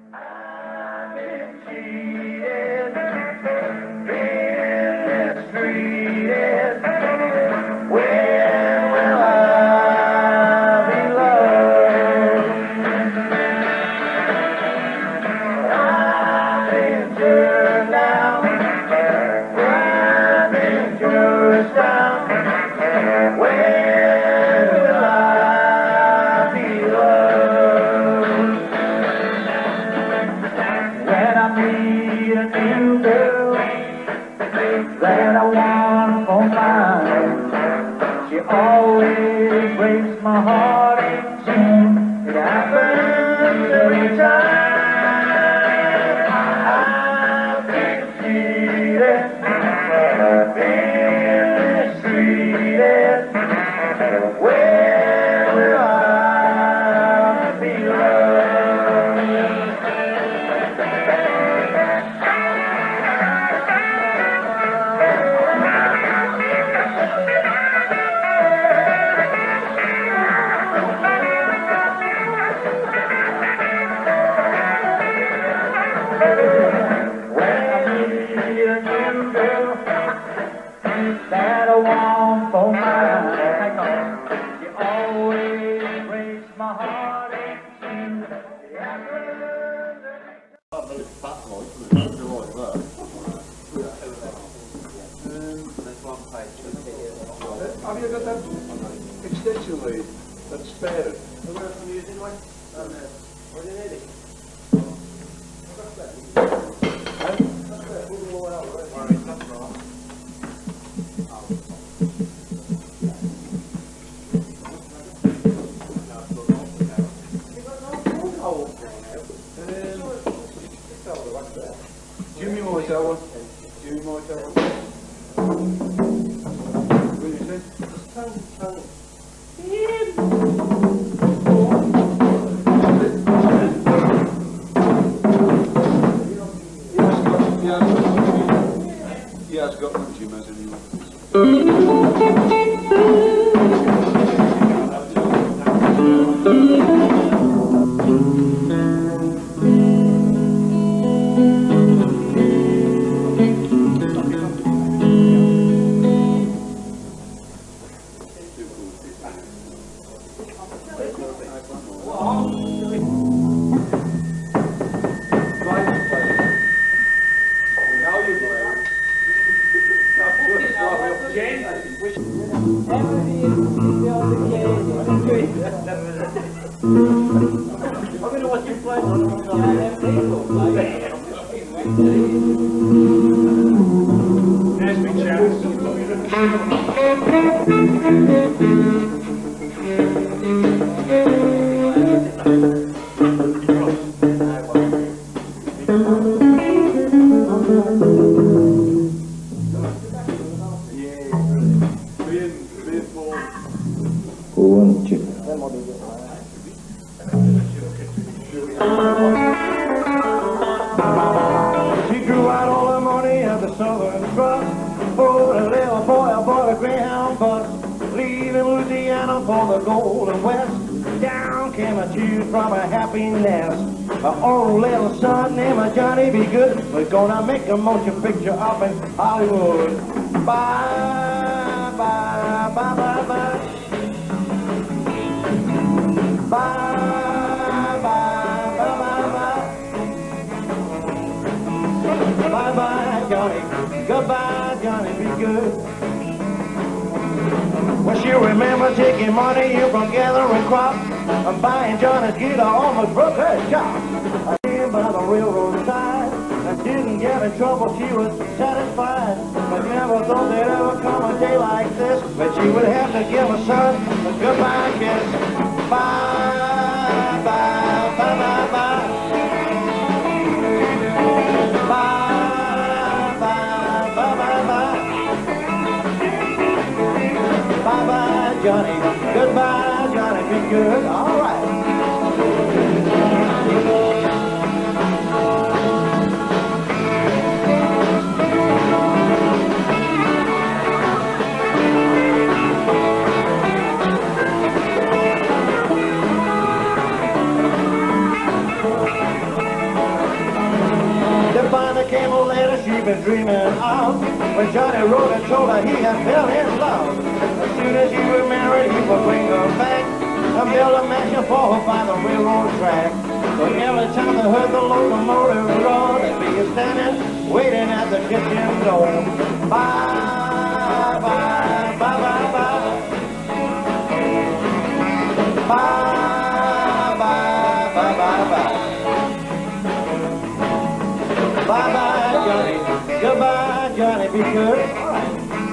I've been cheated, been mistreated. When will I be loved? I've been turned down, I've been cursed down. When will I be loved? When I meet a new girl that I want for mine, she always breaks my heart in two. It happens every time. I've been cheated, been mistreated. Where will I be that I want for mine? She always breaks my heart in two. Have you got that extension lead? That's spare. Where from using one? What do you need it? Jimmy Motel. Jimmy Motel. What do you say? He has got one, Jim, has anyone? She drew out all the money of the Southern Trust for the little boy aboard a Greyhound bus, leaving Louisiana for the Golden West. Down came a cheer from a happy nest. An old little son named Jhonny Be Good was gonna make a motion picture up in Hollywood. Bye, bye, bye, bye, bye. Bye, bye, bye, bye, bye. Bye-bye, Jhonny. Goodbye, Jhonny Be Good. Well, she remember taking money in from gathering crops and buying Johnny's guitar, almost broke her shop. I came by the railroad side and didn't get in trouble. She was satisfied, but never thought there'd ever come a day like this when she would have to give her son a goodbye kiss. Bye, bye, bye, bye, bye. Bye, bye, bye, bye, bye. Bye-bye, Jhonny. Goodbye, Jhonny. Be good. All right. been dreaming of when Jhonny wrote and told her he had fell in love. As soon as he was married, he would bring her back and build a mansion for her by the railroad track. But every time they heard the locomotive roar, they'd be standing, waiting at the kitchen door. Bye, bye, bye, bye, bye. Bye, bye, bye, bye, bye. Bye-bye, Jhonny. Goodbye, Jhonny. Be good. All right.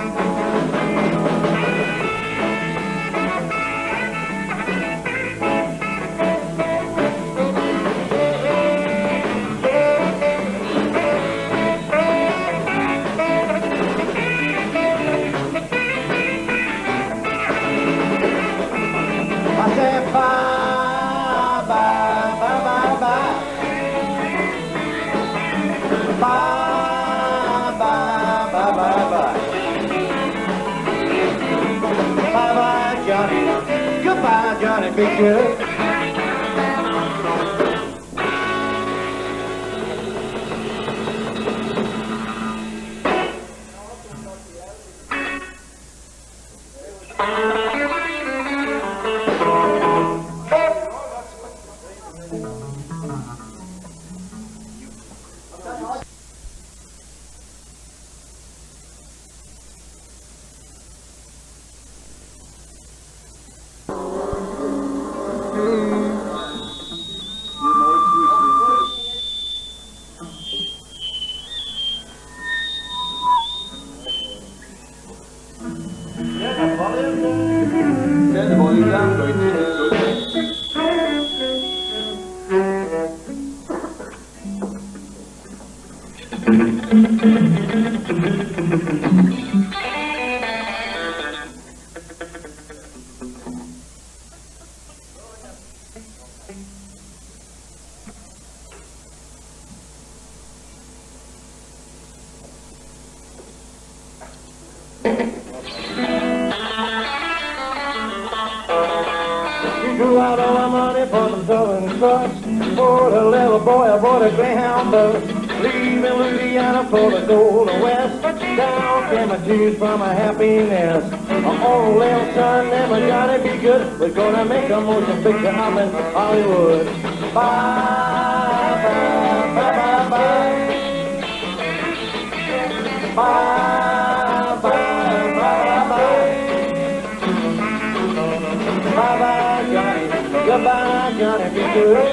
I said bye, bye, bye, bye, bye. Bye, bye, bye, bye, bye. Bye-bye, Jhonny. Goodbye, Jhonny. Be good. Turn the volume down, going to Drew out all the money for the Southern Cross. For the little boy, I bought a Greyhound bus. Leaving Louisiana for the Golden West. Down came a tears from a happiness. My old little son, never Jhonny be good. We're gonna make a motion picture up in Hollywood. Bye, bye, bye, bye, bye. Bye, bye, bye, bye. Bye-bye, Jhonny. Goodbye, Jhonny. Be good.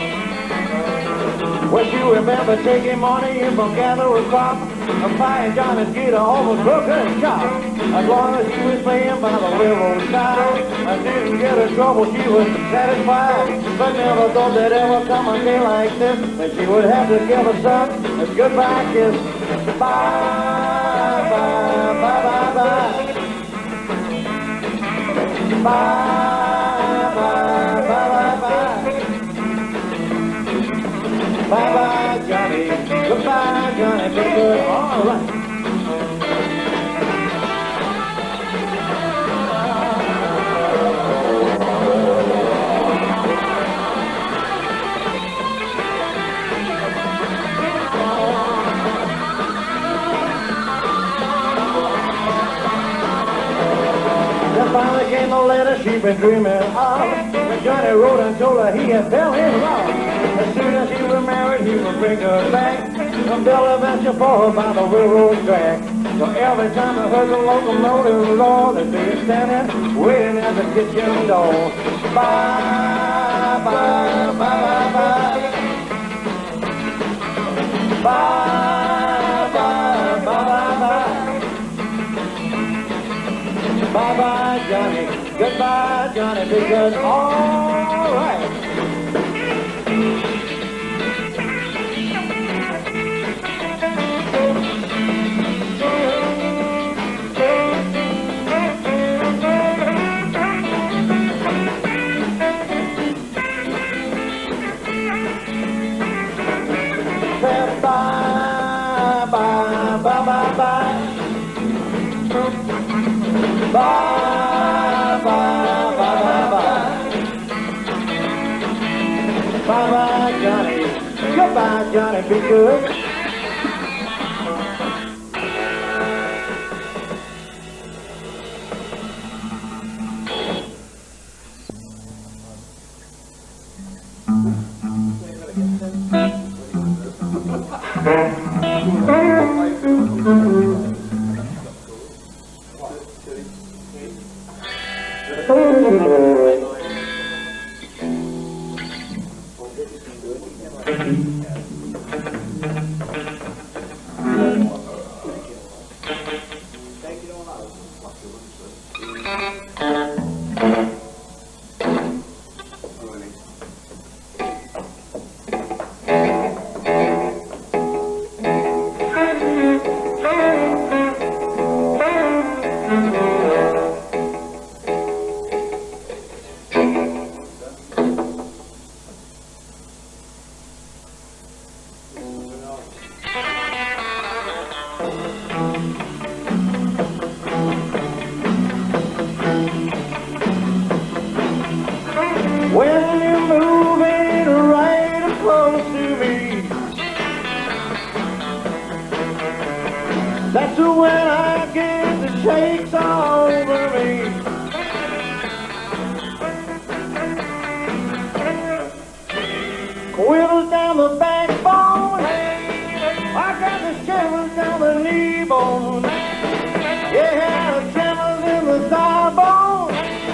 Well, you remember taking money in from gathering crop and buying Johnny's guitar over broken shop. As long as she was playing by the railroad side and didn't get in trouble, she was satisfied. But never thought there'd ever come a day like this when she would have to give her son a goodbye kiss. Bye, bye, bye, bye, bye. Bye, bye, bye, bye, bye. Bye-bye, Jhonny. Goodbye, Jhonny. Be good. All right. Then finally came a letter she'd been dreaming of. When Jhonny wrote and told her he had fell in love. As soon as he was married, he would bring her back and build a mansion for her by the railroad track. So every time I heard the locomotive roar, they'd be standing, waiting at the kitchen door. Bye, bye, bye, bye, bye. Bye, bye, bye, bye, bye. Bye-bye, Jhonny. Goodbye, Jhonny. Be good. All right. Bye, bye, bye, bye, bye. Bye-bye, Jhonny. Goodbye, Jhonny. Be good. When you're moving right close to me, that's when I get the shakes all over me. Quivers down the backbone, I got the shivers down the knee bone. Yeah, the tremors in the thigh bone,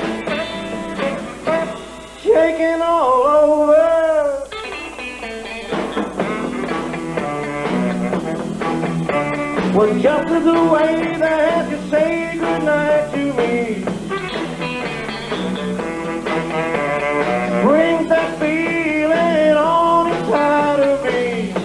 shaking all over. Well, just as the way that you say goodnight to me brings that feeling on inside of me.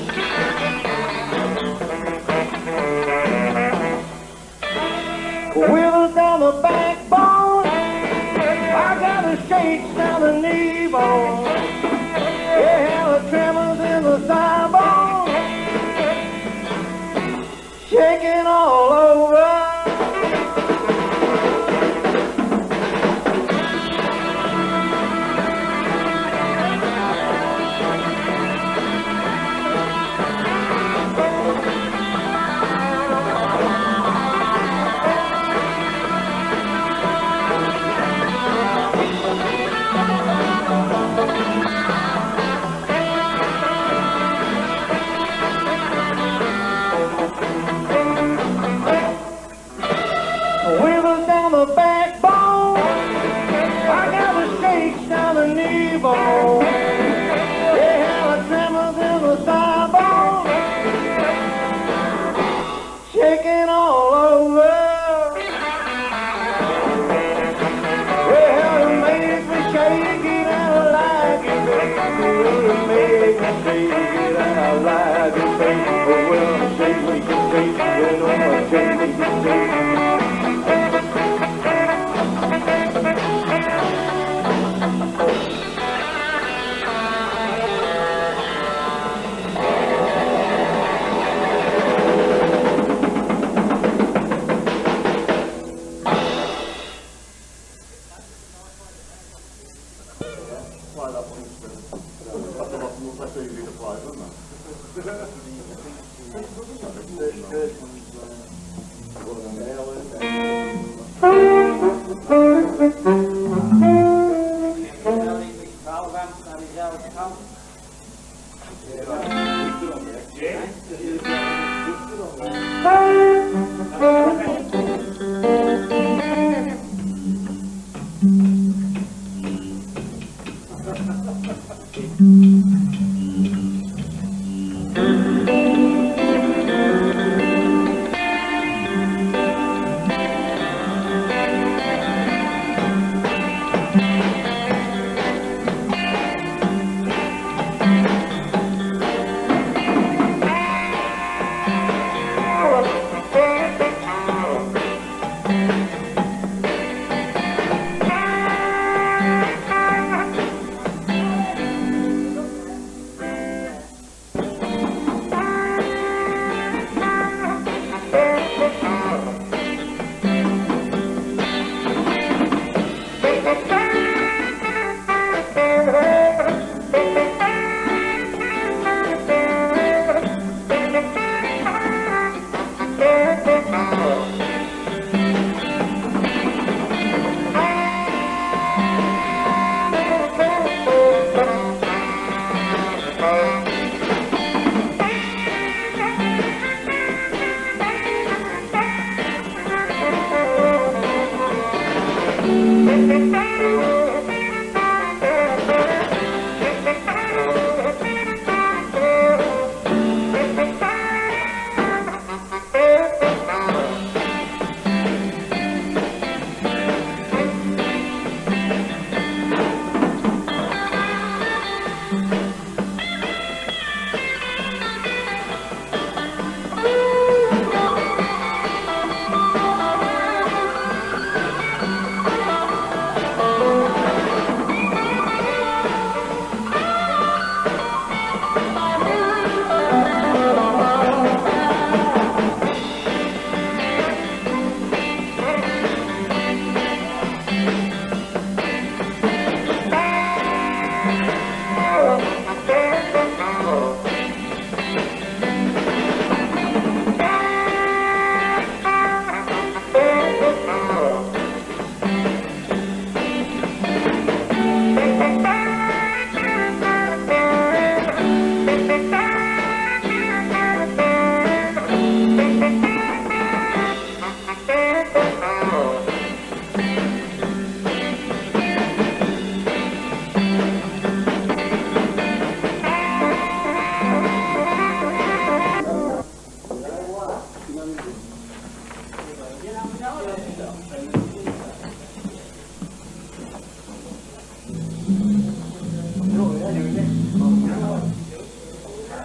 Quivers down the backbone, I got the shakes down the knee bone. Yeah, the tremors in the thigh bone, shaking all over. Quivers down the backbone, I got the shakes down the knee bone. Yeah, the tremors in the thigh bone, shaking all over. Well, it makes me shake it and I like it, baby. It makes me shake it and I like it, baby. Well, shake me, shake me, you know, shake me, shake me.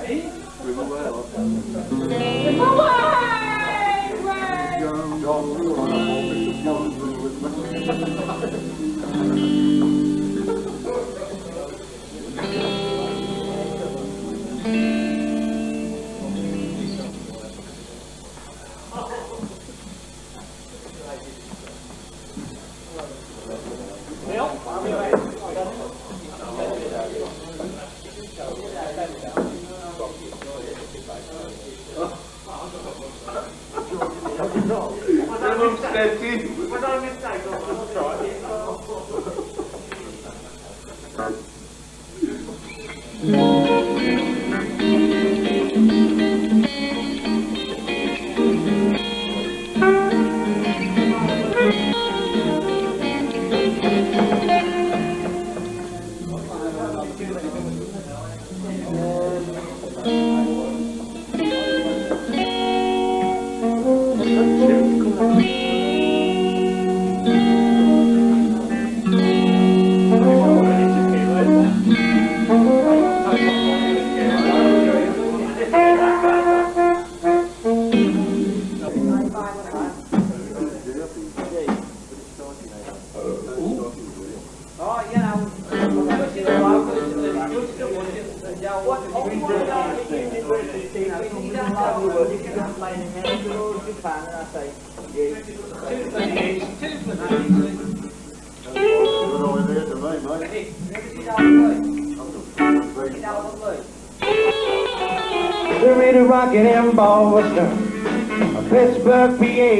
Rockin' in Boston, Pittsburgh, PA,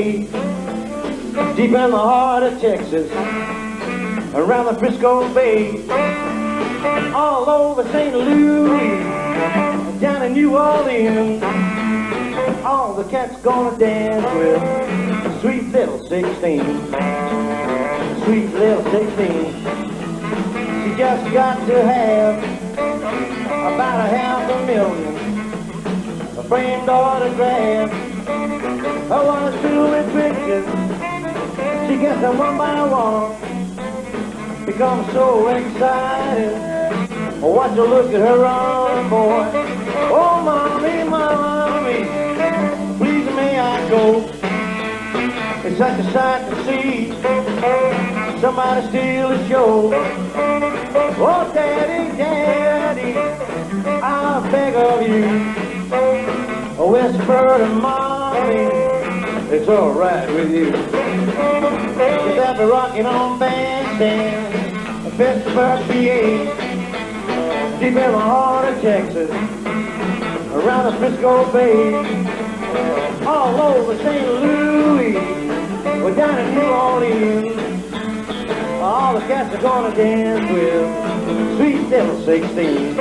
deep in the heart of Texas, around the Frisco Bay, all over St. Louis, down in New Orleans, all the cats gonna dance with sweet little 16, sweet little 16. She just got to have about a $500,000 framed autograph. I wanna do with pictures. She gets them one by one. Becomes so excited. Watch her look at her arm, boy. Oh, mommy, mommy, please may I go? It's such a sight to see. Somebody steal the show. Oh, daddy, daddy, I beg of you. A whisper to mommy, it's all right with you. She's out there rocking on bandstand, Pittsburgh, PA, deep in the heart of Texas, around the Frisco Bay, all over St. Louis, we're down in New Orleans. All the cats are gonna dance with sweet little 16.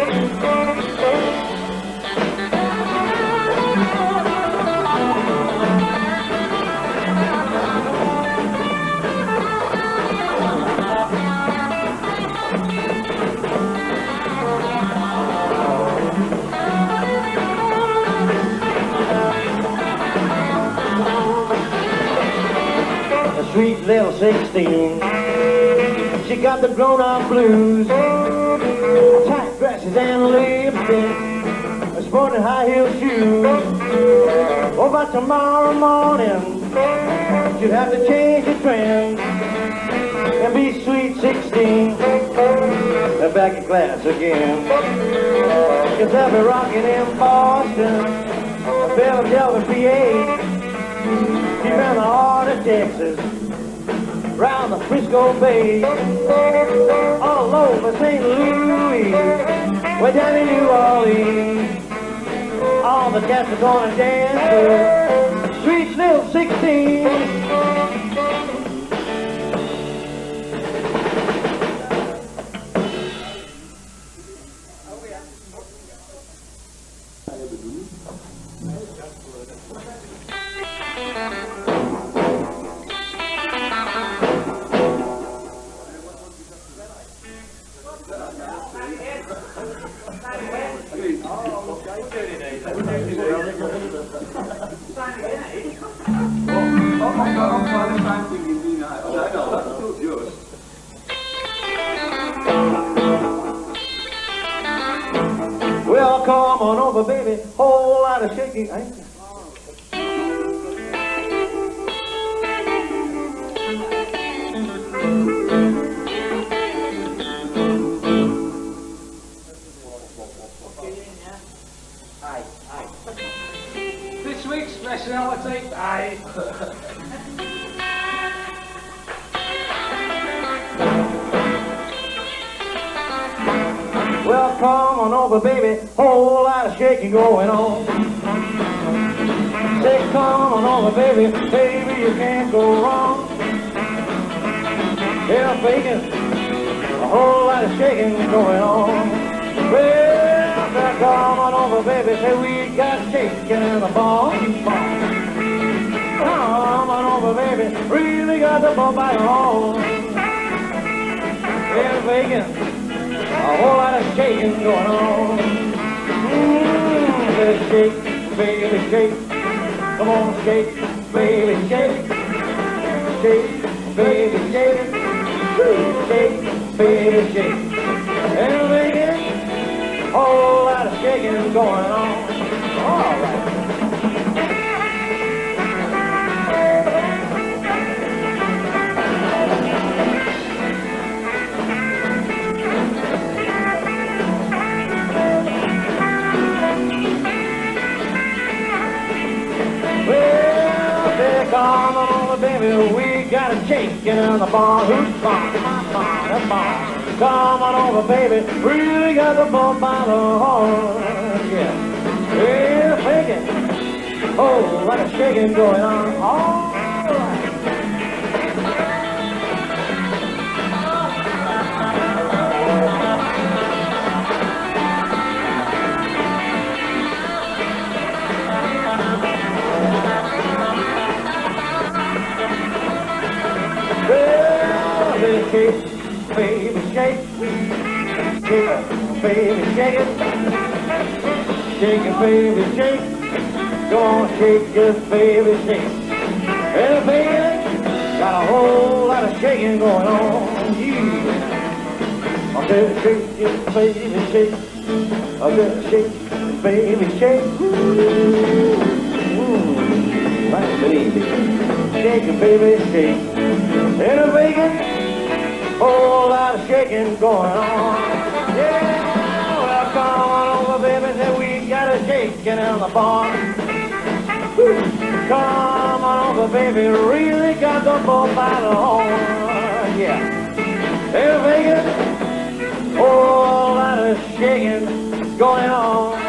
Sweet little 16, she got the grown-up blues, tight dresses and lipstick, sporting high-heel shoes. Oh, by tomorrow morning, she'll have to change the trend and be sweet 16, and back in class again. Cause I'll be rocking in Boston, Philadelphia, PA, deep in the heart of Texas, round the Frisco Bay, all over St. Louis, way down in New Orleans, all the cats are gonna dance with sweet little 16. Well, come on over, over, baby, whole lot of shaking. This week's speciality, aye. Well, come on over, baby, whole lot of shaking going on. Say, come on over, baby, baby, you can't go wrong. Yeah, bacon, a whole lot of shaking going on. Well, come on over, baby, say we got shaking in the bar. Come on over, baby, really got the bump by the horn. Yeah, bacon. A whole lot of shaking going on. Let's shake, baby, shake. Come on, shake, baby, shake. Shake, baby, shake. Shake, baby, shake. And baby, a whole lot of shaking going on. All right. Come on over, baby, we got a shaking in the bar. Who's bar? My bar, that bar. Come on over, baby, really got the bump by the horn. Yeah, yeah, shaking. Oh, what a shaking going on. All right. Shake, baby, shake. Shake, baby, shake it. Shake it, baby, shake. Go on, shake it, baby, shake. And baby, got a whole lot of shaking going on. Yeah. I said shake it, baby, shake. I said shake, baby, shake. Ooh, my baby. Shake it, baby, shake. And baby, whole lot of shaking going on. Yeah, well, come on over, baby, say we got a shaking in the bar. Come on over, baby, really got the bull by the horn. Yeah, hey, baby, whole lot of shaking going on.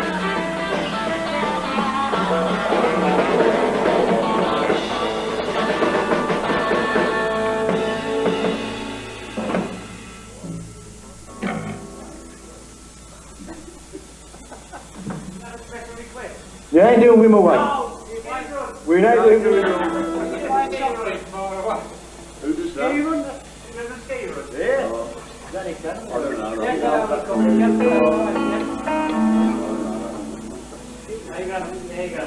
You ain't doing Wim away. No, We're not doing Wim Who does ski that? run? The ski run? Yeah. Yeah, there you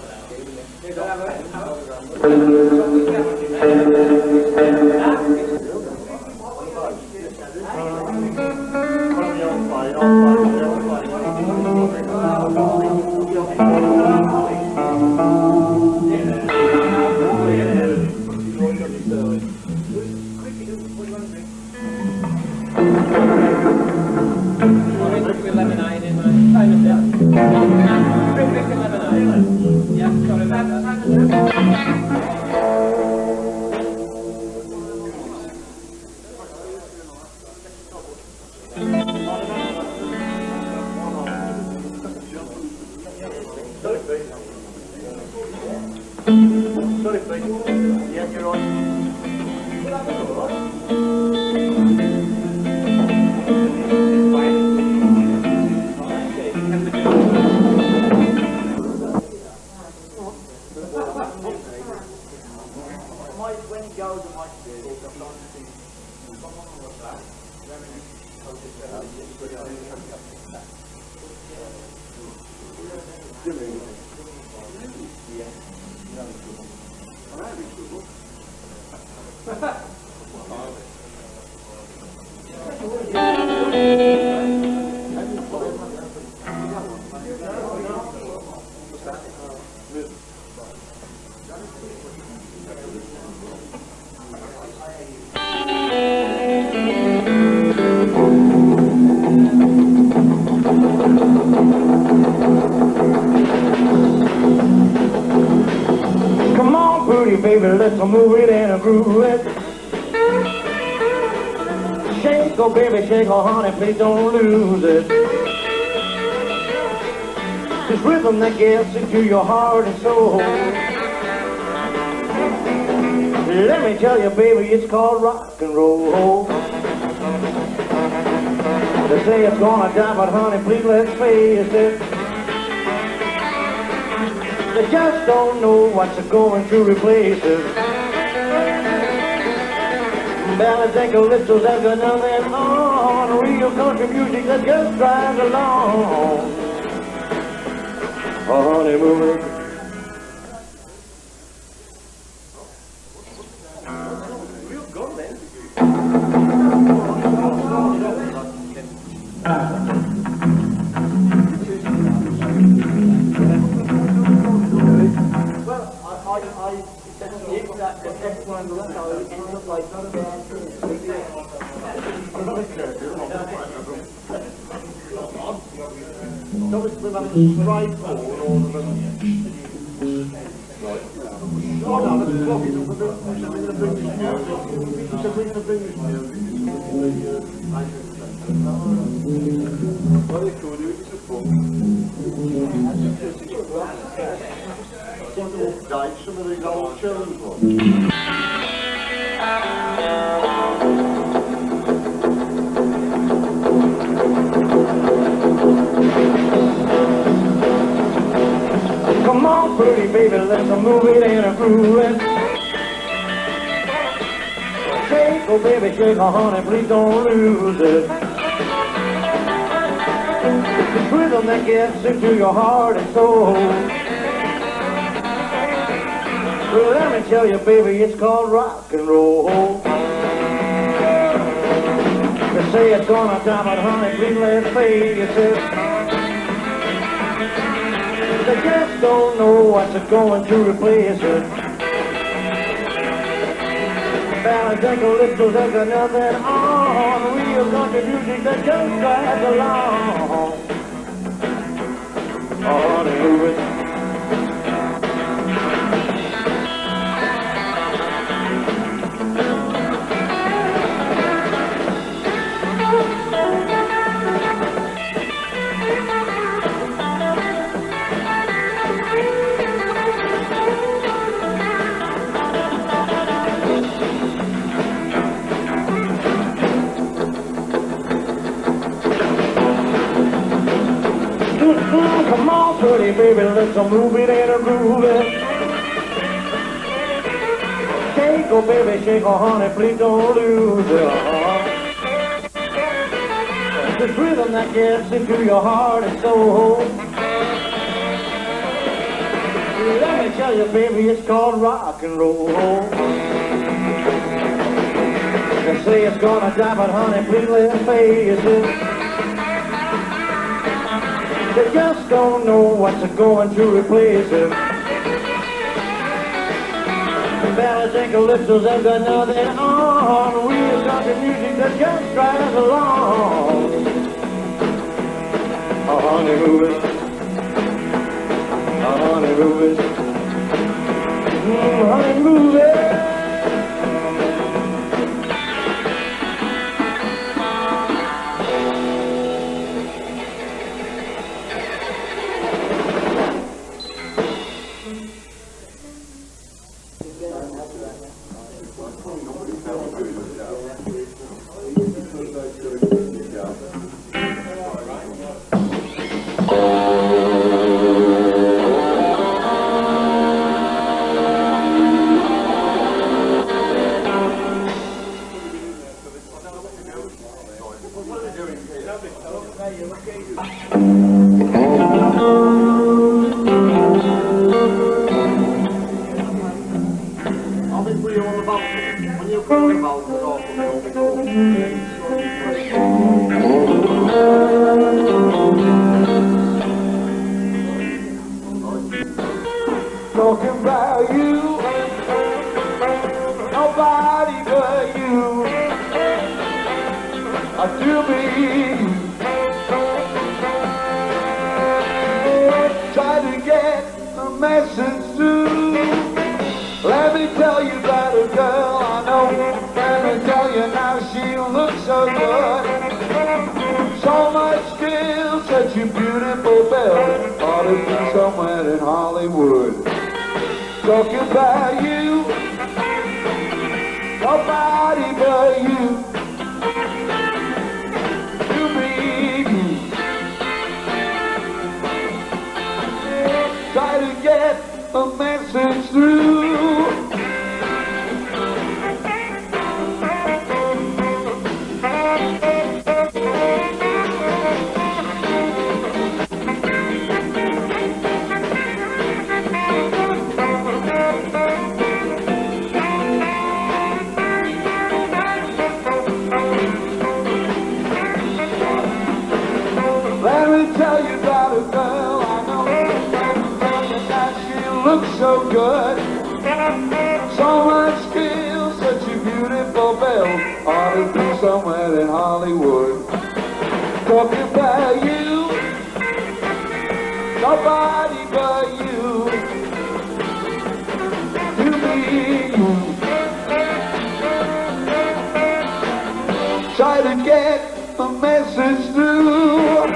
Yes, you're on. you, baby, let's move it and groove it. Shake, oh baby, shake, oh honey, please don't lose it. This rhythm that gets into your heart and soul. Let me tell you, baby, it's called rock and roll. They say it's gonna die, but honey, please let's face it. They just don't know what's going to replace it. Ballads and calypsos have got nothing on. Real country music that just drives along. Oh, honey, move it. Real good, man. Come on, pretty baby, let's move it and groove it. Shake, oh baby, shake, oh honey, please don't lose it. This rhythm that gets into your heart and soul. Well, let me tell you, baby, it's called rock and roll. They say it's gonna die, but honey, please let's face it. They just don't know what's going to replace it. Ballads and calypsos have got nothing on. Real country music that just drives along. Oh, honey, move it. Come on, pretty baby, let's move it and groove it. Shake, oh baby, shake, oh honey, please don't lose it. This rhythm that gets into your heart and soul. Let me tell you, baby, it's called rock and roll. They say it's gonna die, but honey, please let's face it. They just don't know what's going to replace it. The ballads and calypsos have got nothing on. Real country music that just drives along. Oh, honey, move it. Oh, honey, move it. Honey, move it. Talking about you, nobody but you. I do believe. Try to get a message through. Let me me tell you about a girl I know. Let me tell you now, she looks so good. So much skill, such a beautiful belle. Ought to be somewhere in Hollywood. Talking about you, nobody but you. You mean you. Try to get a message through. Let me tell you about a girl I know. She looks so good. So much skill, such a beautiful belle. Ought to be somewhere in Hollywood. Talking about you, nobody but you. You mean you. Try to get a message through.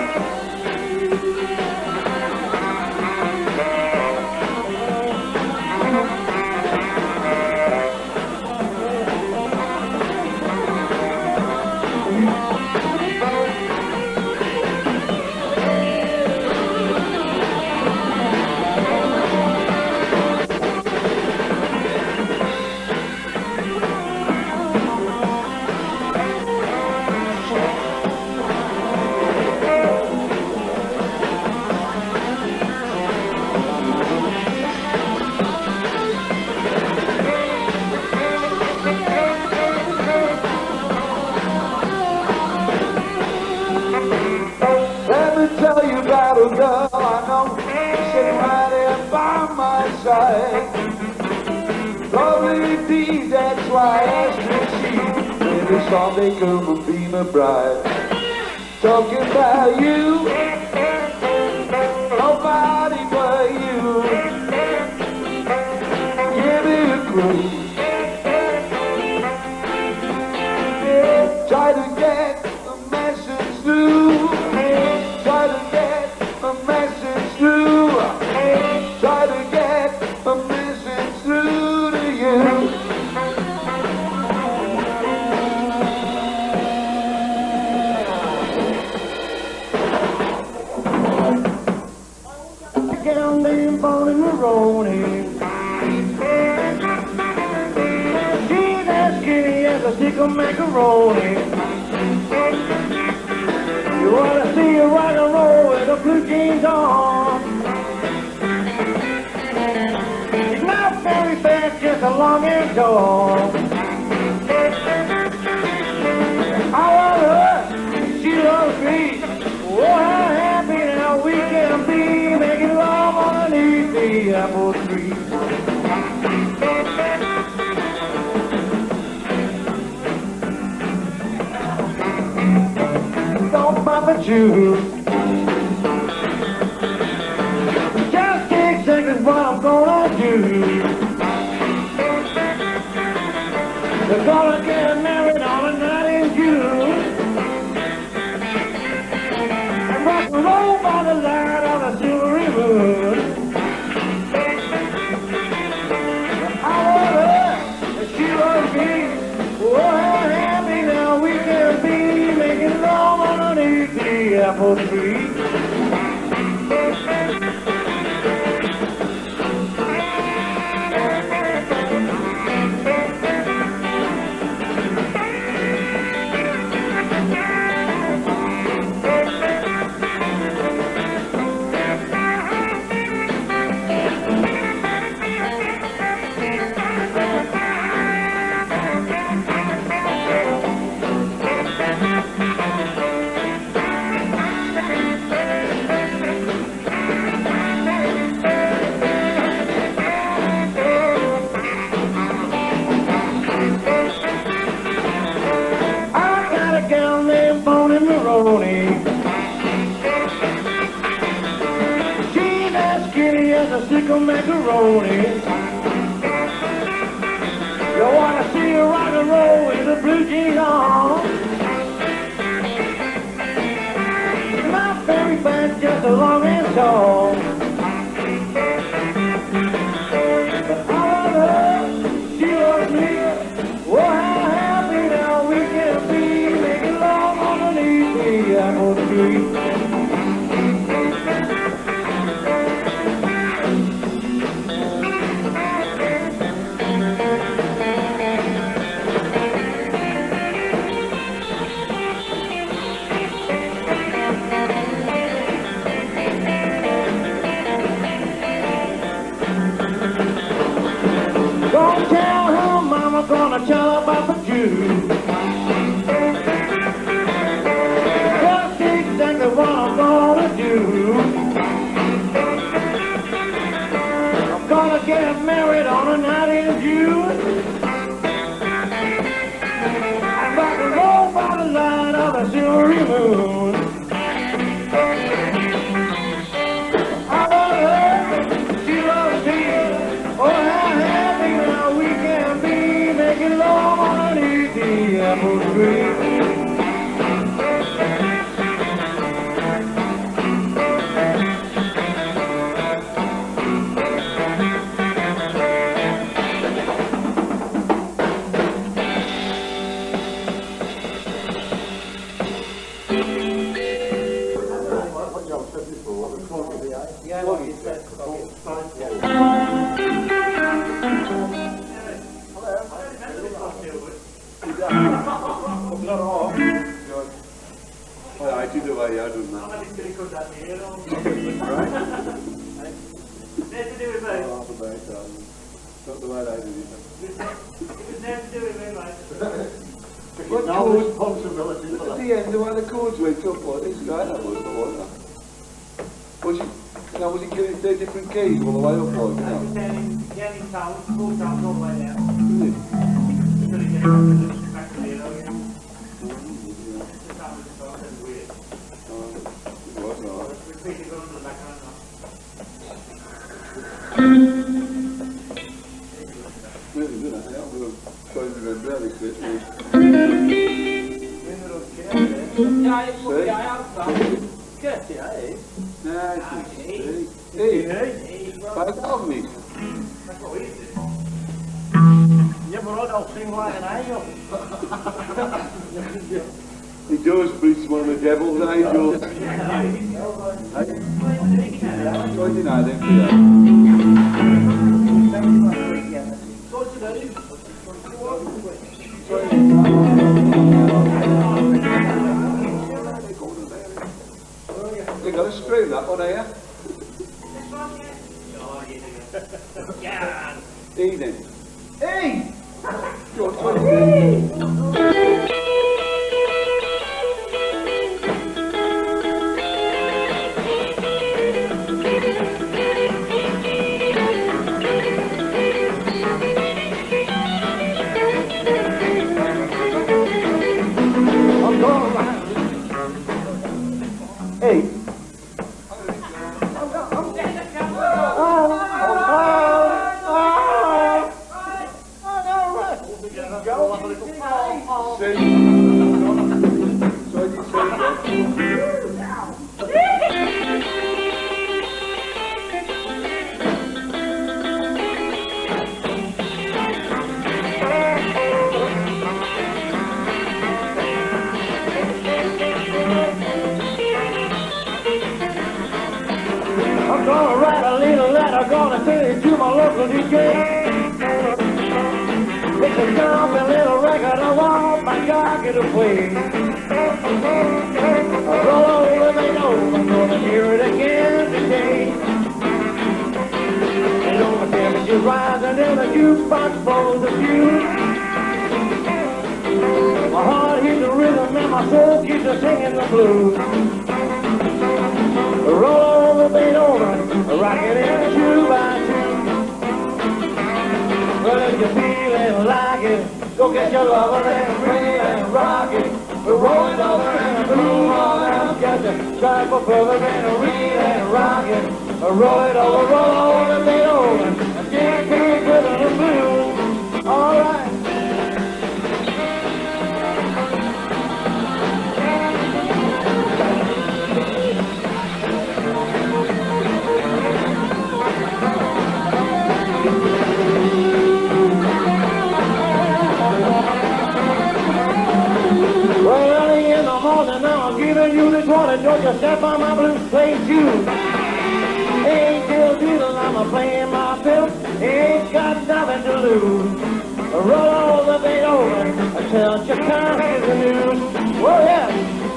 Let me tell you about a girl I know, sitting right here by my side. Lovely deeds, that's why I asked her she maybe someday come and be my bride. Talking about you, nobody but you. Give me a clue. Try to get a message through. Try to get a message through. Try to get a message through to you. Down there born in Maroney. She's as skinny as a stick of macaroni. You wanna see her rock and roll with the blue jeans on. She's not very fast, just a long and tall. I love her, she loves me. Oh, how happy now we can be, making love underneath the apple tree. Don't bump at you. Just take seconds what I'm gonna do. They're gonna get married on a night in June. And rock and roll by the light of a silvery moon. I love her, and she loves me. Oh, how happy now we can be, making love underneath the apple tree. She's as skinny as a stick of macaroni. long and tall. But I love her, she loves me. Oh, how happy now we can be, making love underneath the apple tree. Don't tell her, Mama, gonna tell her about the Jew. That's exactly what I'm gonna do. I'm gonna get married on a night in June. I'm about to roll by the light of the silvery moon. I love her, she loves me. Oh, how happy now we can be, making love underneath the apple tree. Yeah, what you said. Well, I did the way I do now. I'm going to cut that here. Right? Nothing to do with me. Half a bit, not the way I did it. It was nothing to do with me, mate. What now was responsibility for that? At the end, the way the chords went up, what this guy that was, the one that. Was it, you know, was it getting their different keys all the way up, like, you know? Getting town, full town all the way down. Really? We're going to get back to the other, yeah. The town was just all weird. It was, no. We're pretty good on the background now. Really good, I think. I'm going to try to remember very quickly. Get it, eh? Nah, hey, back off me. That's what we did. Yeah, but I don't sing like an angel. He does, but he's one of the devil's angels. Try to deny them for that. You got to scream that one, here. Yeah. Eden. Hey! Go on, I'm going around. Hey! I'm gonna write a little letter, gonna send it to my local DJ. It's a jumping little record, I want my God get away. Roll over me, know I'm gonna hear it again today. And know my temperature's rising and the jukebox blows the fuse. My heart hears the rhythm and my soul keeps a singing the blues. Roll over, Beethoven, rock it in 2 by 2. Well, if you're feeling like it, go get your lover and bring it and rock it. We're rolling over and groove on out, got the stripe for brother and read and rock it. Roll it over, Beethoven, and get to the rhythm and blues. All right. to step on my blue suede shoes. Ain't still doodle, I'm playing my fiddle. Ain't got nothing to lose. Roll all the bait over, tell Chicago is the news. Whoa, yeah.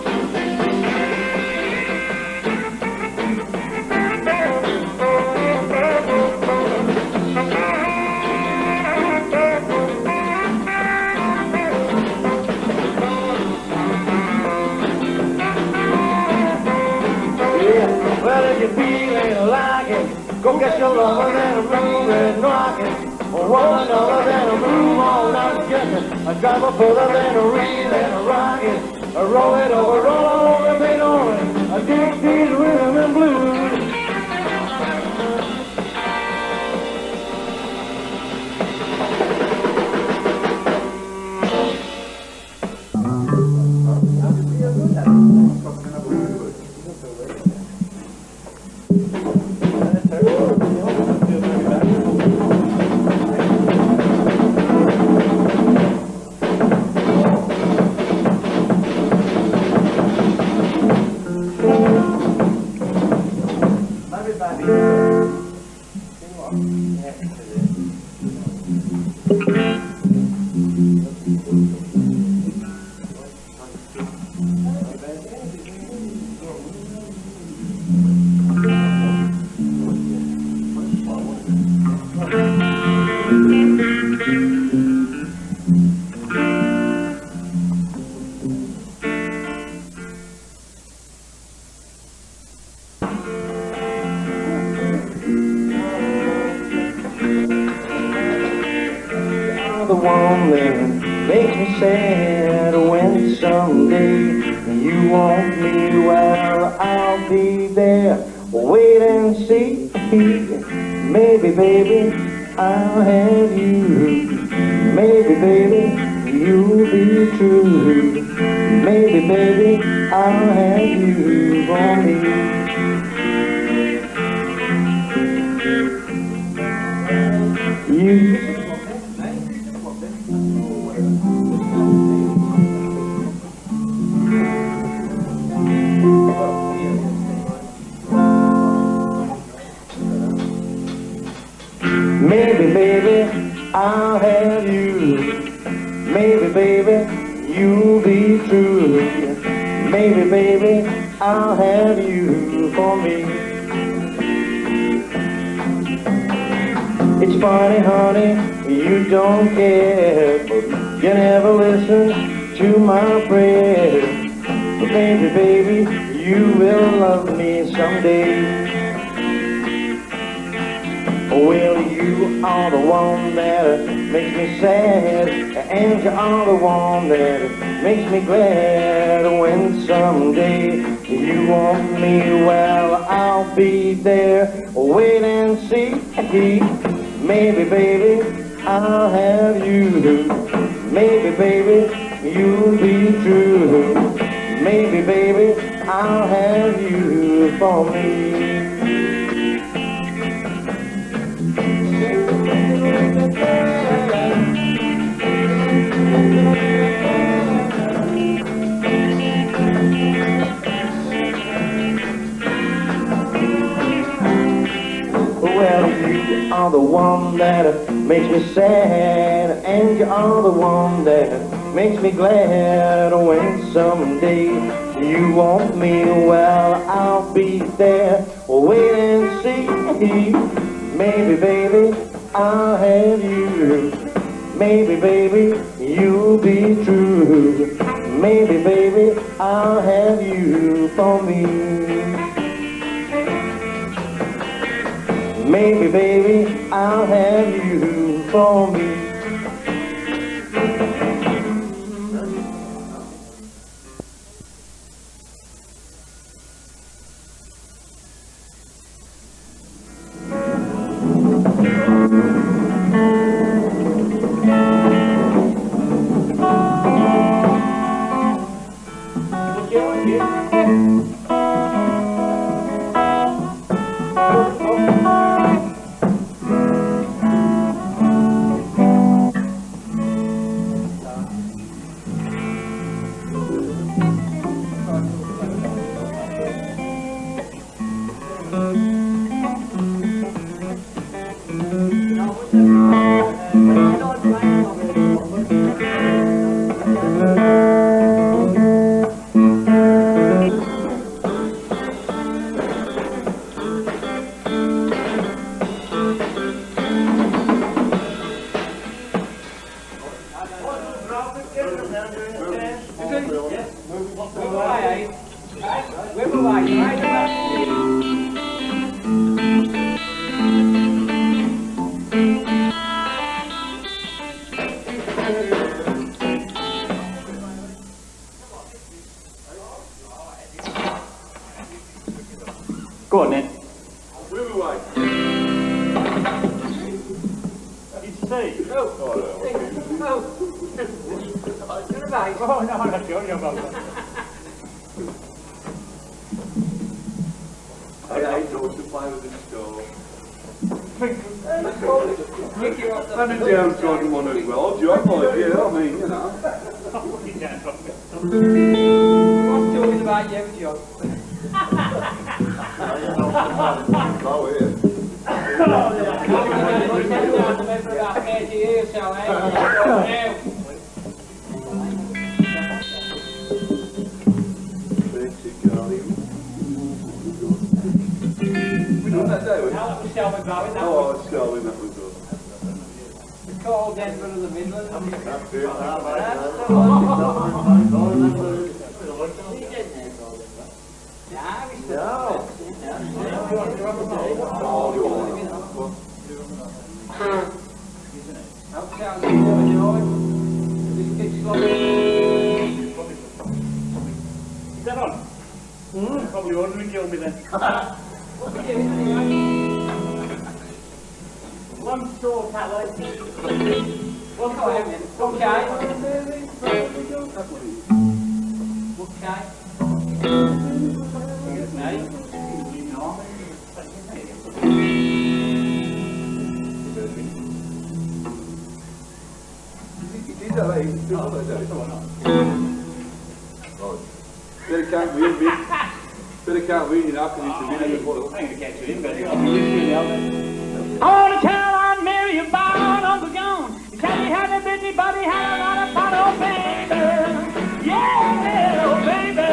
Well, if you're feeling like it, go get your lover and a room and rock it. One other than a move on, not just a driver further than a reel and a rocket. Roll it over, roll over, beat on it. I dig these rhythm and blues. The one that makes me sad when someday you want me, well, I'll be there. Wait and see, maybe baby I'll have you. Maybe baby you'll be true. Maybe baby I'll have you for me. You maybe baby I'll have you. Maybe baby you'll be true. Maybe baby I'll have you for me. It's funny honey, you don't care, but you never listen to my prayers. But baby, you will love me someday. Well, you are the one that makes me sad, and you are the one that makes me glad. When someday you want me, well, I'll be there. Wait and see, maybe baby I'll have you. Maybe baby you'll be true. Maybe baby I'll have you for me. Well, you are the one that makes me sad, and you are the one that makes me glad. When someday you want me, well, I'll be there. Wait and see, maybe baby I'll have you. Maybe baby you'll be true. Maybe baby I'll have you for me. Maybe baby I'll have you for me. Oh, no, I'm not sure about that. I hate those to play with the store. And the downtrodden one as well. Do you have like, yeah, I mean, you know. What's talking about you, John? Go here. For about 30 years, so, eh? We done that day, we? That was Selby Bowen, that Oh, was it's Shelby, that was good. the call Denver of the Midlands. That's it. That's the one. Yeah, we still Outside the door, this kid's sloppy. Is that on? Probably wouldn't kill me then. What's he doing? One store pallet. One time, okay. Okay. Better can't read it after this video. I'm going to catch you in, but I want to tell Aunt Mary about Uncle John. He said he had a busy body, had a lot of fun, oh baby. Yeah, oh baby.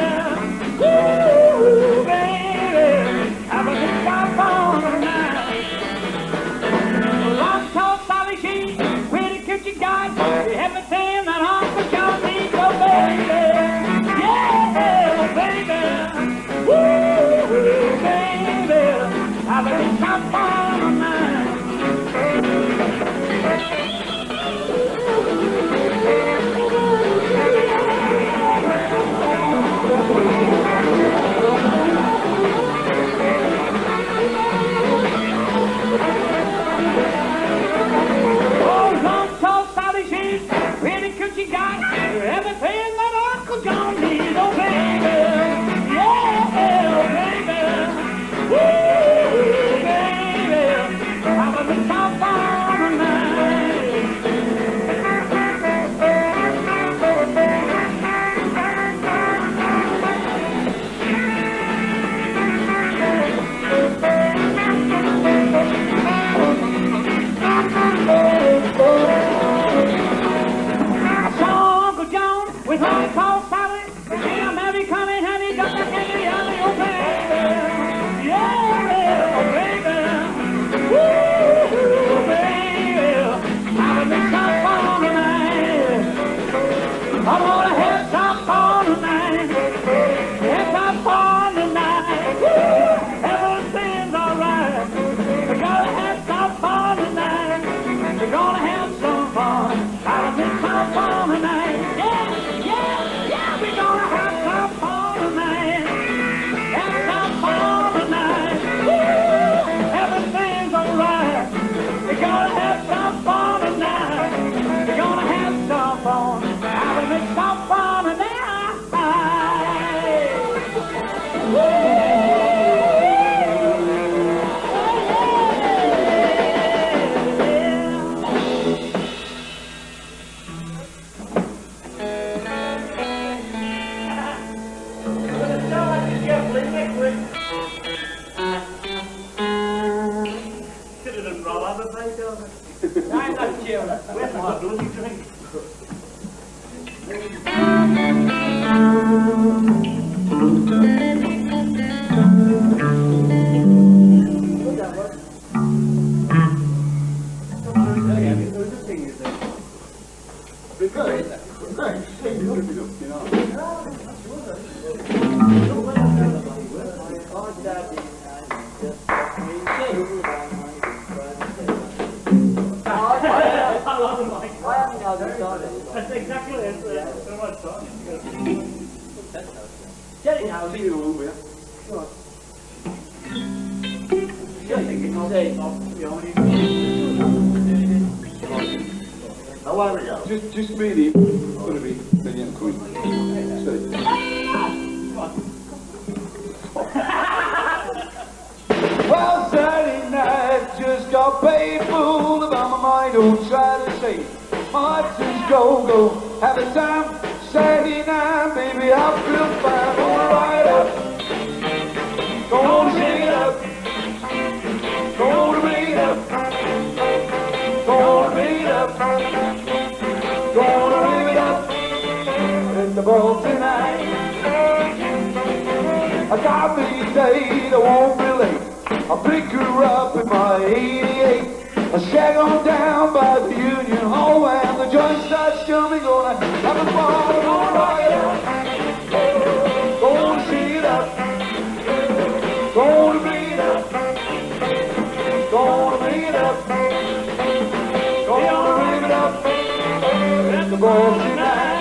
Woo, baby. Have a good time on tonight. Long, tall, solid sheet, pretty cookie guy. Everything that Uncle John needs, oh baby. Yeah, oh baby. Woo, baby. Have a good time on tonight. Oh, long, tall, solid sheet, pretty cookie guy, everything that Uncle John needs, oh baby, yeah, oh baby, woo, baby, I'm a big top farmer with long tall salad, yeah, Mary coming, honey, got the candy, honey, oh baby, yeah, oh baby, woo, baby, I'm a big top on tonight, I'm gonna have some fun tonight, have some fun tonight, woo, everything's alright, we're gonna have some fun tonight, we're gonna have some fun, have a big top fun tonight, yeah. We're gonna have some fun tonight. Have some fun tonight. Woo! Everything's alright. We're gonna have some fun tonight. We're gonna have some fun. Have a big some fun tonight. Woo! I'm not chill. where's my bloody drink? That's exactly it. So much fun. Get it now. See you in a little bit. Sure. I think it's all See. the only away we go. Just really, it's going to be Benny and Queen. See. Well, Saturday night just got paid full about my mind. Don't try to say my heart says go, go. Have a time Saturday night, baby, I feel fine. Gonna ride up, gonna shake it up, gonna beat up, gonna beat up, gonna live it up at the ball tonight. I got these days I won't be late. I'll pick her up in my 88. I'll shag on down by the Union Hall and the joint starts jumping. Gonna have a ball, gonna rock it up, gonna shake it up, gonna beat it up, gonna beat it up, gonna live it up at the ball tonight.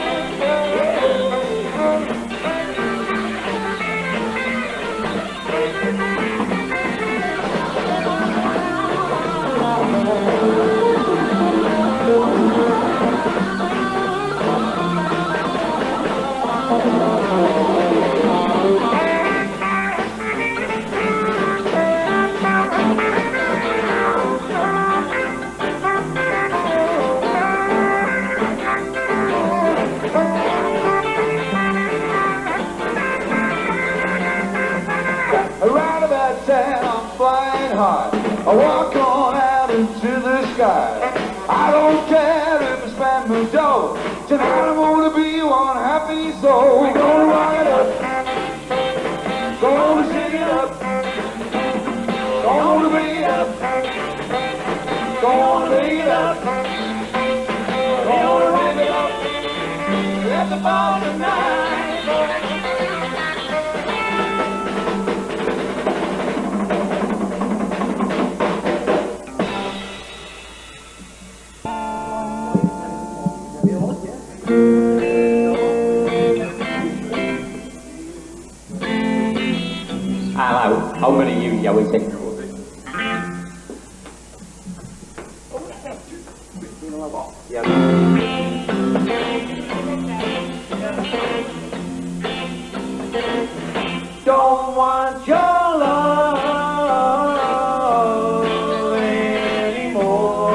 Around about 10, I'm flying high. I walk on out into the sky. I don't care if I spend my dough. Tonight I'm gonna be one happy soul. We're gonna rock it up, gonna shake it up, gonna beat it up, gonna beat it up, gonna live it up at the ball tonight. Hello, how many of you Joey said? Don't want your love anymore.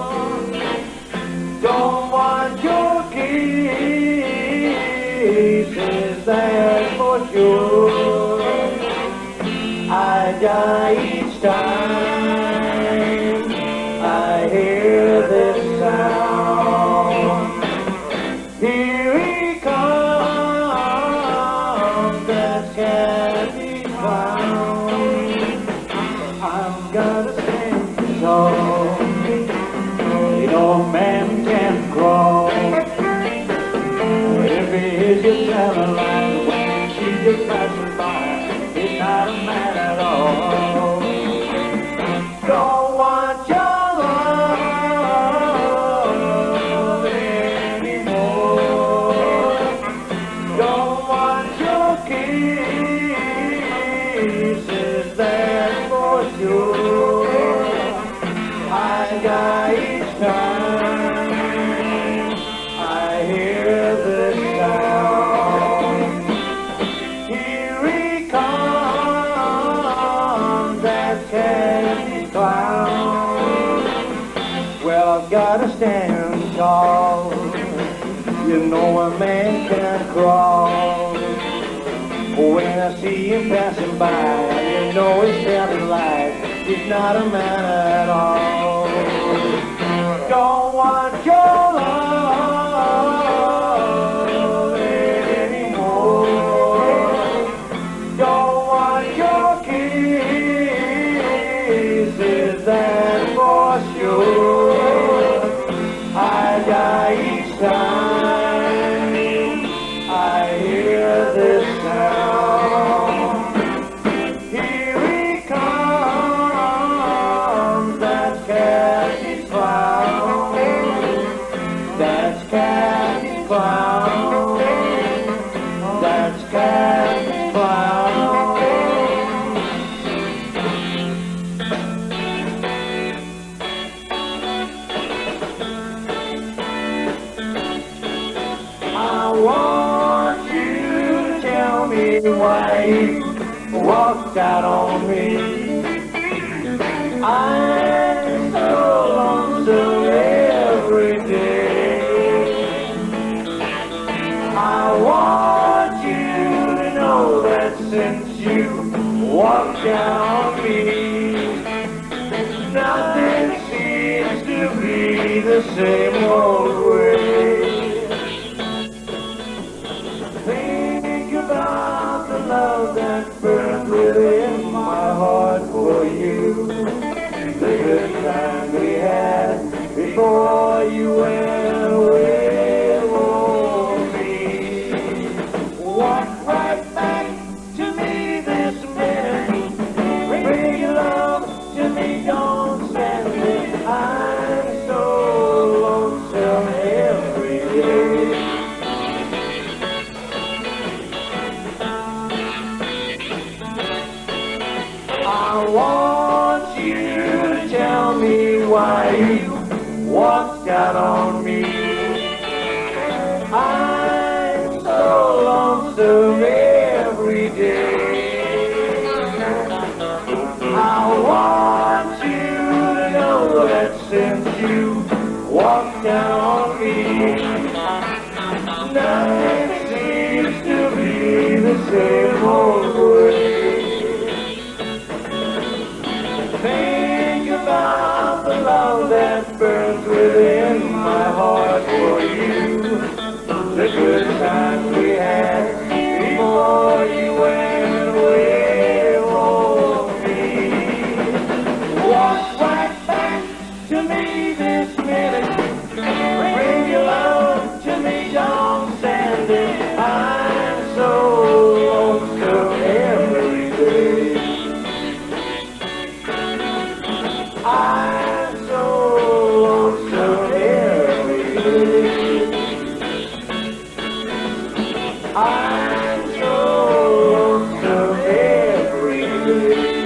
Don't want your kisses, that's for sure. I die each time I hear this sound. Here he comes, that candy clown. I'm gonna stand tall, you know man can crawl. If he is just telling lies when she just passes by, he's not a man at all. Don't want your love anymore. Don't want your kisses, that's for sure. I die each time I hear this sound. Here he comes, that candy clown. Well, I've gotta stand tall, you know a man can crawl. When I see him passing by, you know he's telling lies, he's not a man at all. Don't want your love anymore. Don't want your kisses, that's for sure. I die each time I hear this sound. Here he comes, that's Candy Clown. That's Candy Clown. That's Candy Clown. me why you walked out on me. I'm so lonesome every day. I want you to know that since you walked out on me, nothing seems to be the same old way. Think about the love that burned within my heart for you. The good time we had before you went away for me. Walk right back to me this minute. Bring your love to me, don't send it. I'm so lonesome every day. I want you to tell me why you walked out on me. I'm so lonesome every day. I want you to know that since you walked out on me, nothing seems to be the same old way. Think about the love that burns within my heart for you. The good times we had before you went away for me. Walk right back to me this minute. Bring your love to me, don't send it. I'm so lonesome every day. I'm so lonesome every day. I'm so lonesome every day.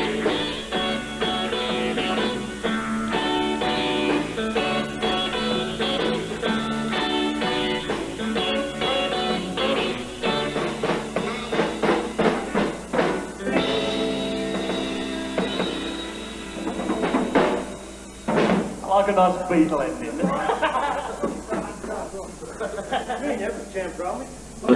Like a nice beetle ending. Champ, probably.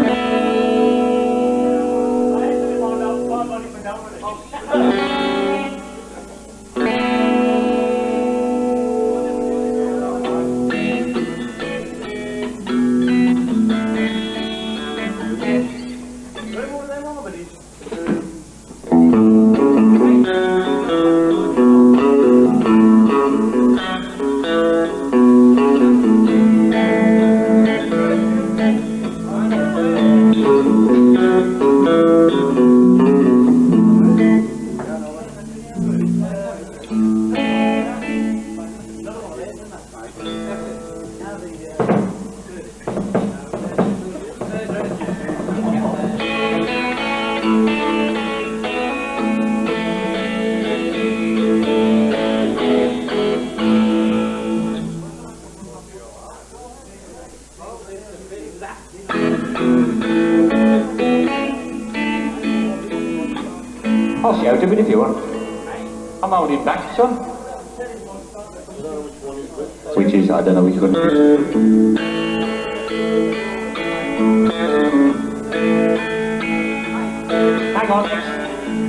I'll shout a bit if you want. I'm holding back, son. Which is, I don't know which one it is. Hang on, next.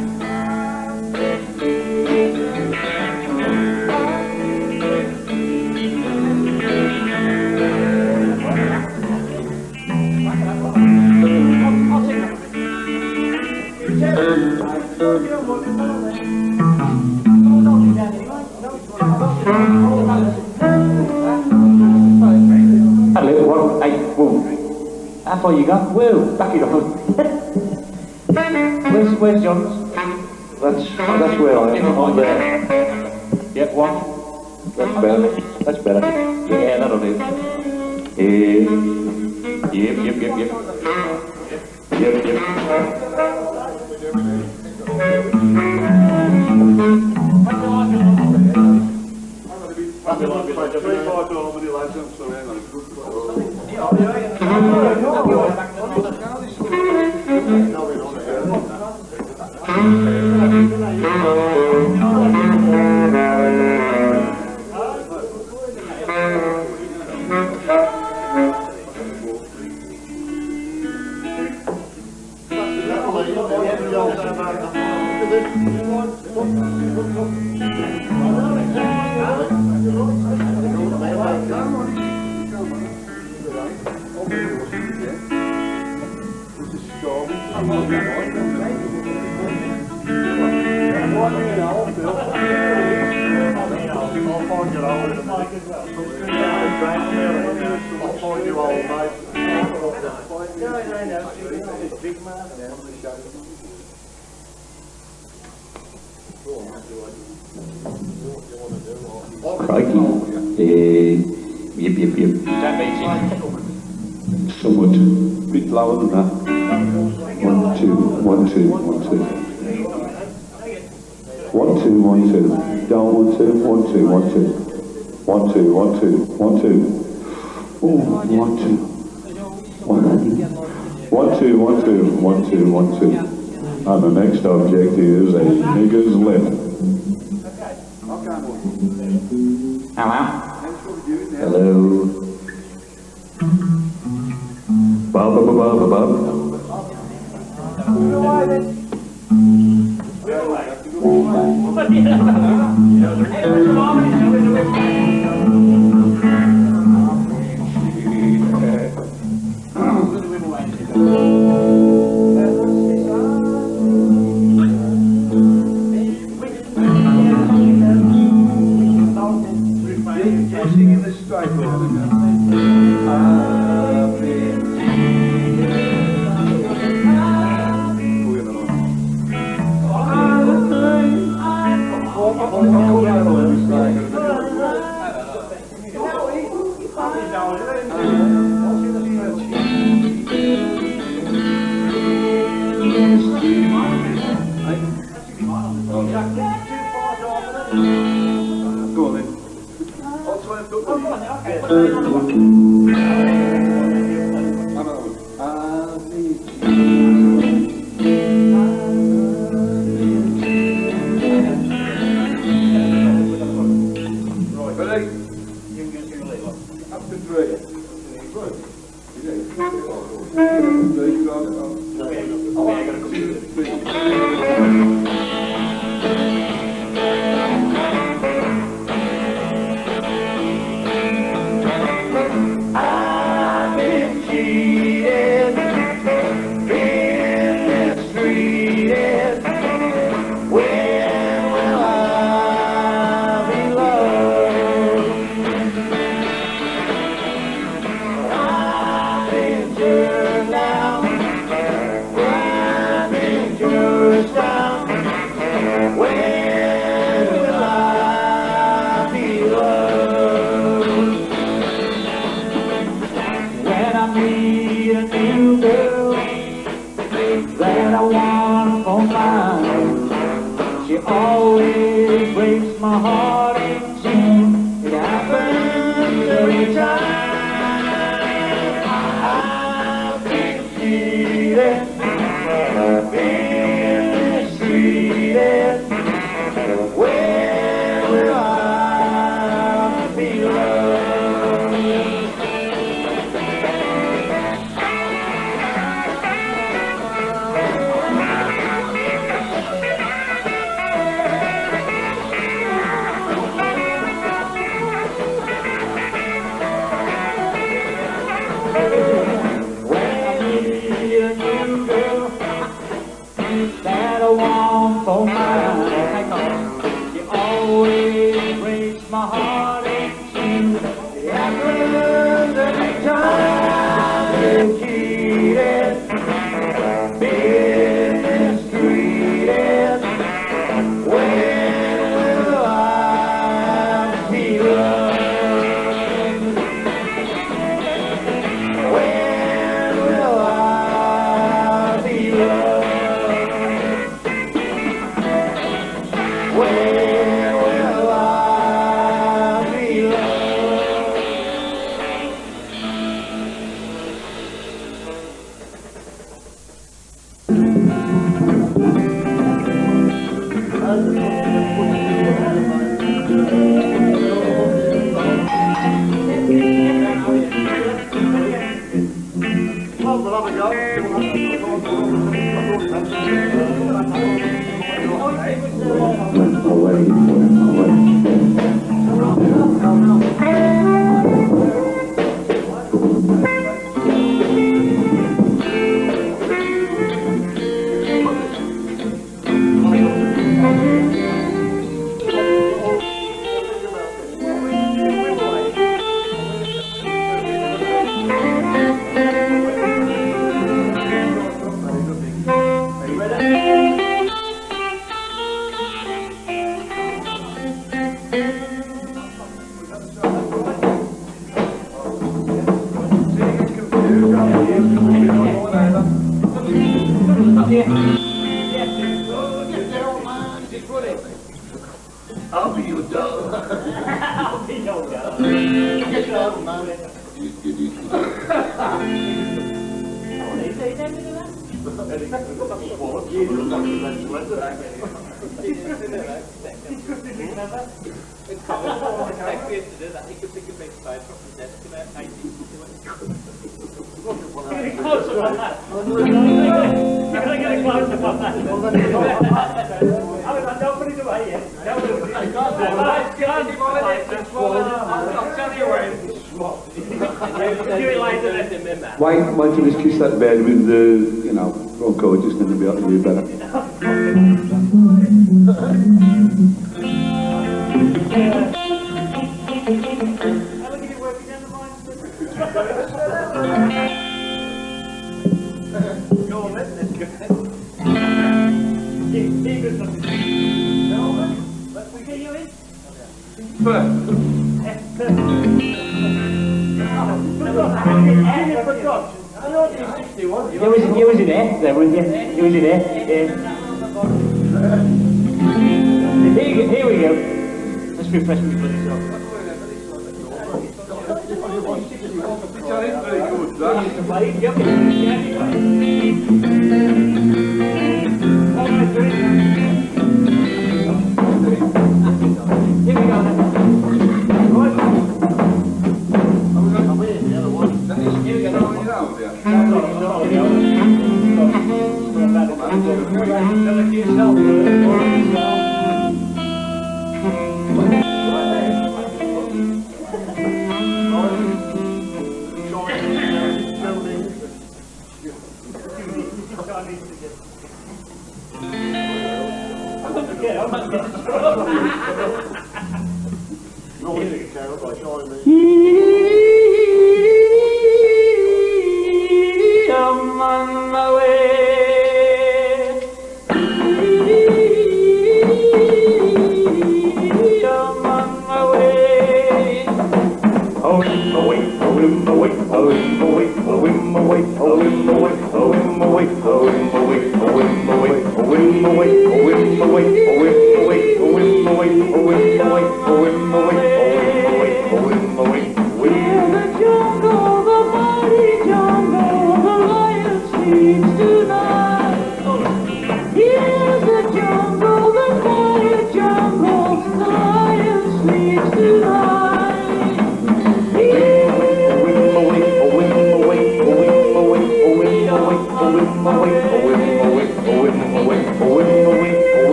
A little one, hey, whoa. How far you go? Whoa, back it up. Where's John's? That's where I am. Oh, there. Yep, one. That's better. That's better. Yeah, that'll do. Yep. Yep. Somewhat. A bit lower than that. 1, 2, 1, 2, 1, 2. 1, 2, 1, 2. Down 1, 2, 1, 2, 1, 2. 1, 2, 1, 2, 1, 2. Oh, 1, 2. 1, 2, 1, 2, 1, 2, 1, 2. And the next object is a nigger's lip. Hello? Hello. Bob, Bob, Bob, Bob. I'll be your dog. I'll be your dog. Get out, man. Wait till just kiss that bed with the, you know, real gorgeous, and then it'll be better. You was in there, weren't you? You was in there, yeah. Here we go. Let's refresh me for this off.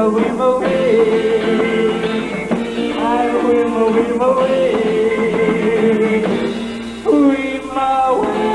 weave away. I'll weave away. Weave my way.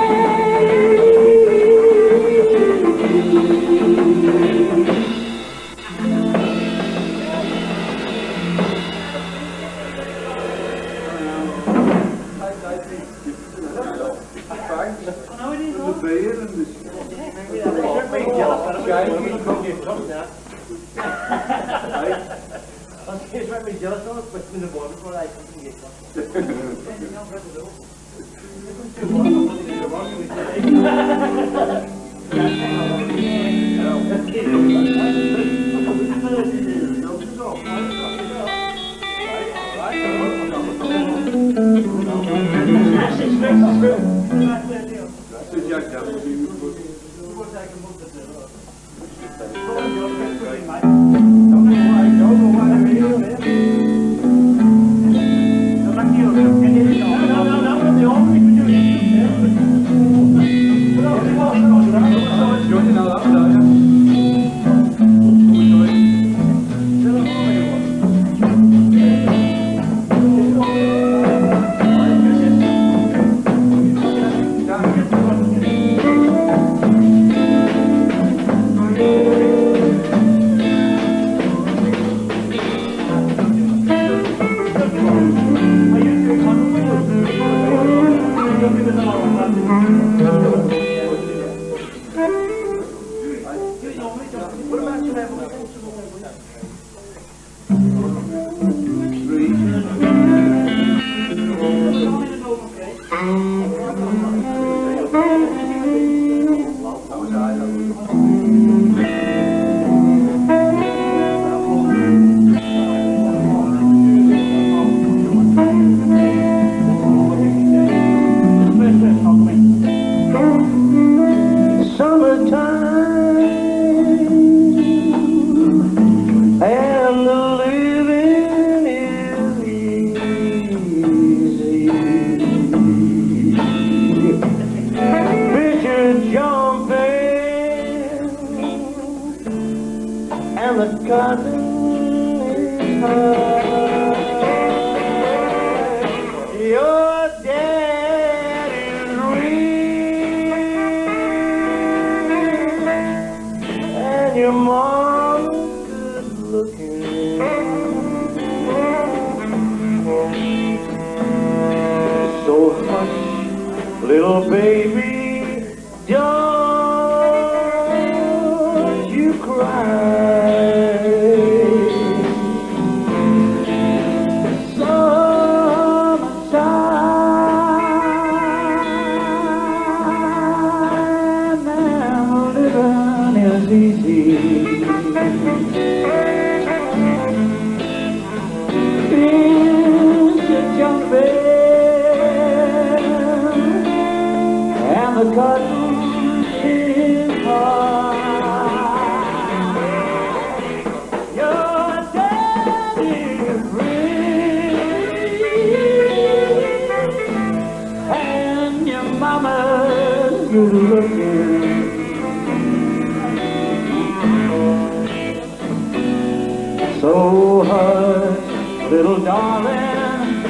So hush, little darling,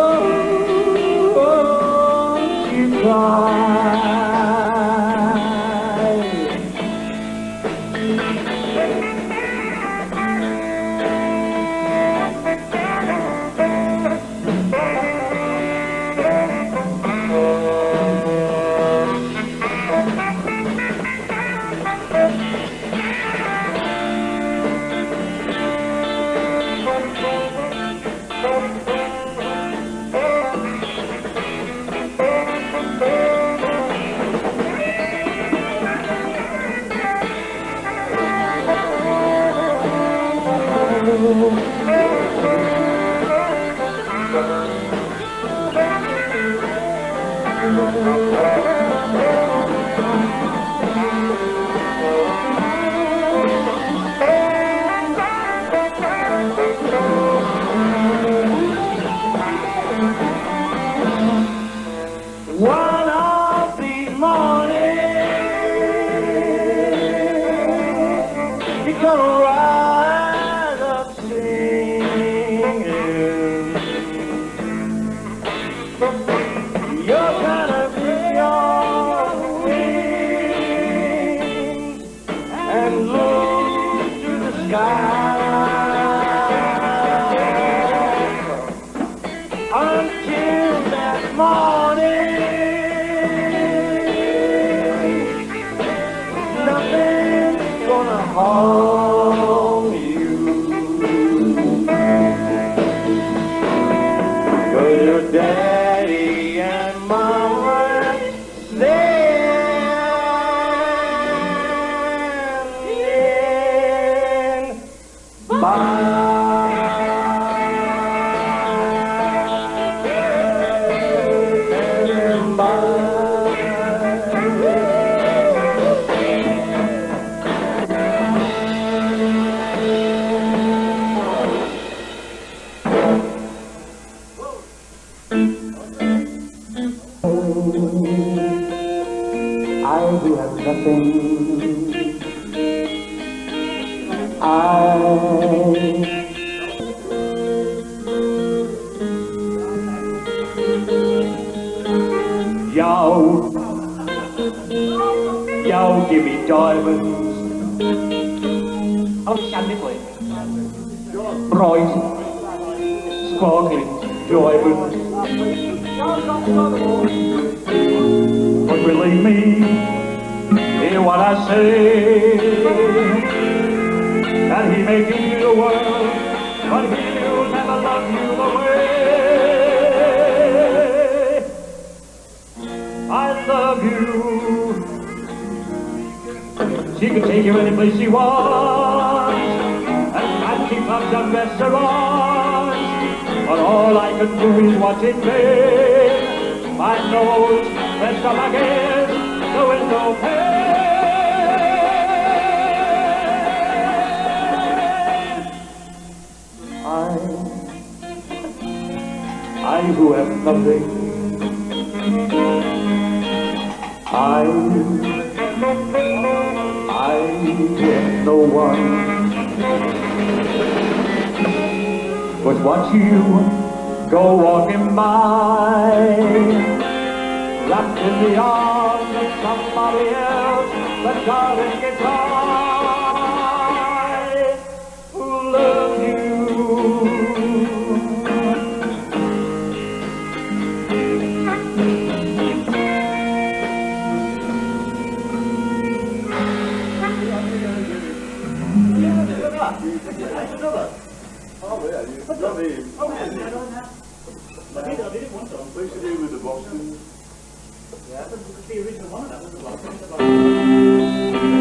don't you cry. One of these mornings, you're gonna rise. You're gonna be your wings and look to the sky until that morning. Nothing's gonna harm you, 'cause your daddy and mama standing by. I who have nothing, Yo, give me diamonds. Oh, shandy, please. Bright, sparkling diamonds. But believe me, hear what I say, that he may give you the world, but he'll never love you the way I love you. She can take you any place she wants, and fancy clubs and restaurants, but all I can do is watch it fade. My nose pressed up against the window pane. I who have nothing, I have no one, but watch you go walking by, wrapped in the arms of somebody else, but darling, it's I who love you. Oh yeah, you got me. I didn't want them. What used to do with the Boston? Yeah, the original one of that was the one.